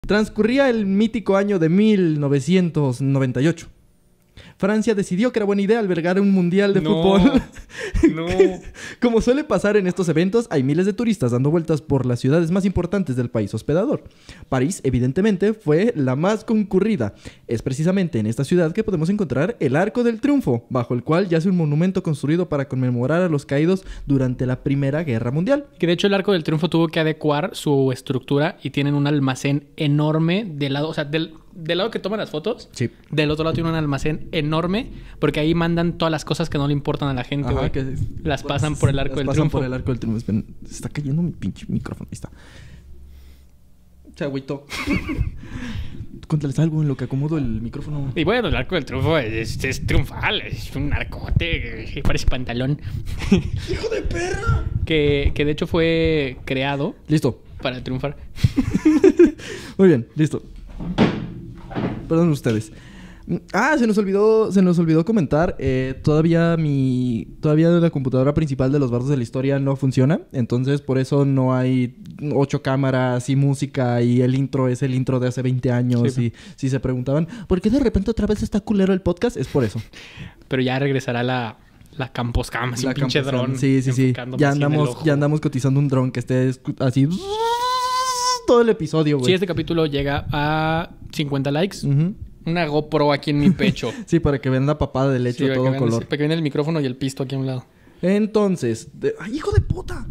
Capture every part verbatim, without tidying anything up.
Transcurría el mítico año de mil novecientos noventa y ocho. Francia decidió que era buena idea albergar un mundial de no, fútbol. No. Como suele pasar en estos eventos, hay miles de turistas dando vueltas por las ciudades más importantes del país hospedador. París, evidentemente, fue la más concurrida. Es precisamente en esta ciudad que podemos encontrar el Arco del Triunfo, bajo el cual yace un monumento construido para conmemorar a los caídos durante la Primera Guerra Mundial. Que de hecho el Arco del Triunfo tuvo que adecuar su estructura y tienen un almacén enorme del lado, o sea, del... del lado que toman las fotos, sí. Del otro lado tiene un almacén enorme porque ahí mandan todas las cosas que no le importan a la gente, güey. Que las pues, pasan por el Arco las del pasan Triunfo. por el Arco del Triunfo. Esperen, se está cayendo mi pinche micrófono. Ahí está. Chagüito. Cuéntales algo en lo que acomodo el micrófono. Y bueno, el Arco del Triunfo es, es triunfal. Es un arcote que parece pantalón. ¡Hijo de perra! que, que de hecho fue creado... Listo. Para triunfar. Muy bien, listo. Perdón ustedes. Ah, se nos olvidó, se nos olvidó comentar. Eh, todavía mi, todavía la computadora principal de los bardos de la historia no funciona. Entonces, por eso no hay ocho cámaras y música y el intro es el intro de hace veinte años. Sí. Y si se preguntaban, ¿por qué de repente otra vez está culero el podcast? Es por eso. Pero ya regresará la, la Campos Cam, así un pinche dron. Sí, sí, sí. Ya andamos, ya andamos cotizando un dron que esté así todo el episodio, güey. Si este capítulo llega a cincuenta likes, uh-huh. Una GoPro aquí en mi pecho. Sí, para que vean la papada de leche sí, a todo color. Para que vean el micrófono y el pisto aquí a un lado. Entonces... De... ¡Ay, hijo de puta!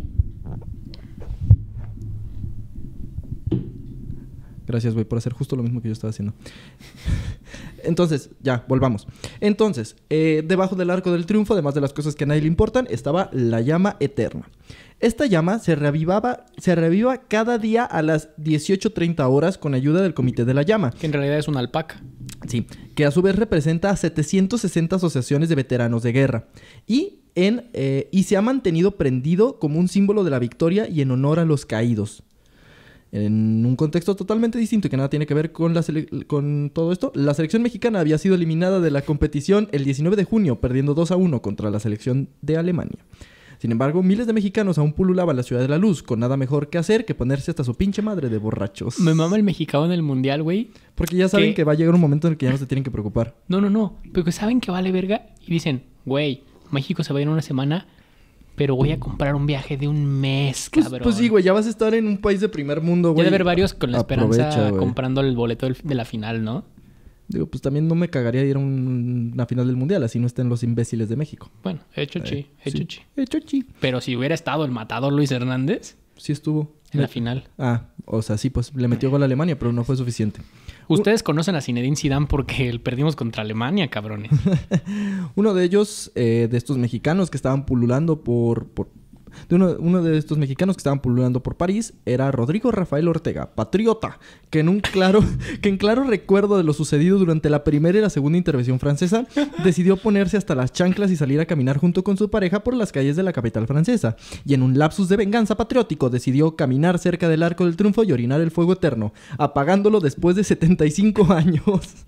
Gracias, güey, por hacer justo lo mismo que yo estaba haciendo. Entonces, ya, volvamos. Entonces, eh, debajo del Arco del Triunfo, además de las cosas que a nadie le importan, estaba la llama eterna. Esta llama se reavivaba, se reaviva cada día a las dieciocho treinta horas con ayuda del Comité de la Llama. Que en realidad es una alpaca. Sí, que a su vez representa a setecientas sesenta asociaciones de veteranos de guerra. Y, en, eh, y se ha mantenido prendido como un símbolo de la victoria y en honor a los caídos. En un contexto totalmente distinto y que nada tiene que ver con, la sele- con todo esto, la selección mexicana había sido eliminada de la competición el diecinueve de junio, perdiendo dos a uno contra la selección de Alemania. Sin embargo, miles de mexicanos aún pululaban la Ciudad de la Luz, con nada mejor que hacer que ponerse hasta su pinche madre de borrachos. Me mama el mexicano en el mundial, güey. Porque ya saben que... que va a llegar un momento en el que ya no se tienen que preocupar. No, no, no. Porque saben que vale verga y dicen, güey, México se va a ir en una semana, pero voy a comprar un viaje de un mes, cabrón. Pues, pues sí, güey, ya vas a estar en un país de primer mundo, güey. Ya de haber varios con la Aprovecha, esperanza güey. comprando el boleto del, de la final, ¿no? Digo, pues también no me cagaría ir a un, una final del mundial, así no estén los imbéciles de México. Bueno, hecho chi, eh, hecho sí. chi. Hecho chi. Pero si hubiera estado el matador Luis Hernández... Sí estuvo. En la final. Ah, o sea, sí, pues le metió gol a Alemania, pero no fue suficiente. Ustedes Un... conocen a Zinedine Zidane porque perdimos contra Alemania, cabrones. Uno de ellos, eh, de estos mexicanos que estaban pululando por... por... De uno, uno de estos mexicanos que estaban pululando por París era Rodrigo Rafael Ortega, patriota, que en un claro, que en claro recuerdo de lo sucedido durante la primera y la segunda intervención francesa, decidió ponerse hasta las chanclas y salir a caminar junto con su pareja por las calles de la capital francesa. Y en un lapsus de venganza patriótico decidió caminar cerca del Arco del Triunfo y orinar el fuego eterno, apagándolo después de setenta y cinco años.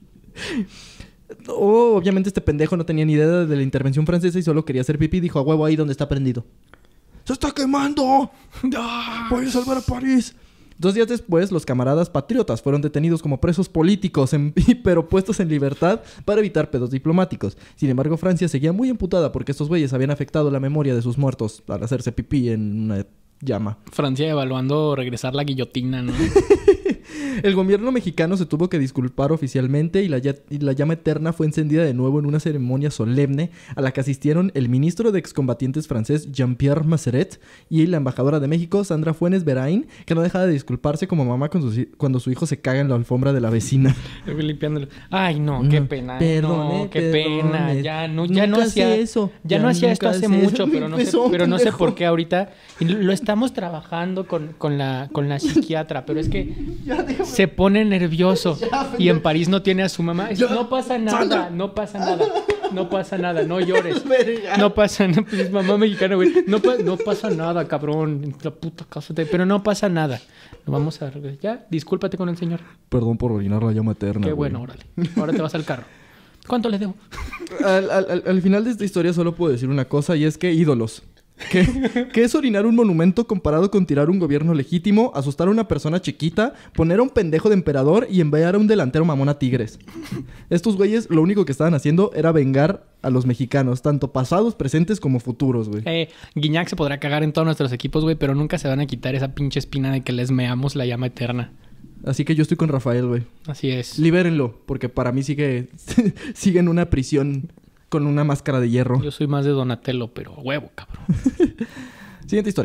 Oh, obviamente este pendejo no tenía ni idea de la intervención francesa y solo quería hacer pipí y dijo, a huevo, ahí donde está prendido. ¡Se está quemando! ¡Voy a salvar a París! Dos días después, los camaradas patriotas fueron detenidos como presos políticos, en, pero puestos en libertad para evitar pedos diplomáticos. Sin embargo, Francia seguía muy emputada porque estos güeyes habían afectado la memoria de sus muertos al hacerse pipí en una llama. Francia evaluando regresar la guillotina, ¿no? El gobierno mexicano se tuvo que disculpar oficialmente y la, y la llama eterna fue encendida de nuevo en una ceremonia solemne a la que asistieron el ministro de excombatientes francés Jean-Pierre Masseret y la embajadora de México Sandra Funes Berain, que no deja de disculparse como mamá con su, cuando su hijo se caga en la alfombra de la vecina. Limpiándolo. Ay, no, qué pena. Perdone, no, qué perdone. pena. Ya no, ya no hacía eso. Ya, ya no hacía esto hace mucho, eso. pero no sé, pero no sé por qué ahorita. Y lo estamos trabajando con, con la con la psiquiatra, pero es que se pone nervioso ya, y en París no tiene a su mamá. Ya. No pasa nada, Sandra. no pasa nada, no pasa nada, no llores. No pasa nada, pues mamá mexicana, güey. No, pa no pasa nada, cabrón. En la puta casa te... Pero no pasa nada. Vamos a regresar. Ya, discúlpate con el señor. Perdón por orinar la llama eterna. Qué güey. bueno, órale. Ahora te vas al carro. ¿Cuánto le debo? Al, al, al final de esta historia solo puedo decir una cosa y es que ídolos. ¿Qué, ¿Qué es orinar un monumento comparado con tirar un gobierno legítimo, asustar a una persona chiquita, poner a un pendejo de emperador y enviar a un delantero mamón a Tigres? Estos güeyes lo único que estaban haciendo era vengar a los mexicanos, tanto pasados, presentes como futuros, güey. Eh, Guiñac se podrá cagar en todos nuestros equipos, güey, pero nunca se van a quitar esa pinche espina de que les meamos la llama eterna. Así que yo estoy con Rafael, güey. Así es. Libérenlo, porque para mí sigue, sigue en una prisión con una máscara de hierro. Yo soy más de Donatello, pero huevo, cabrón. Siguiente historia.